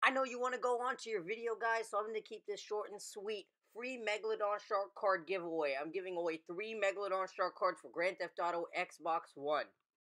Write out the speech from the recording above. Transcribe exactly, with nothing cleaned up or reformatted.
I know you want to go on to your video, guys, so I'm going to keep this short and sweet. Free Megalodon Shark card giveaway. I'm giving away three Megalodon Shark cards for Grand Theft Auto Xbox One.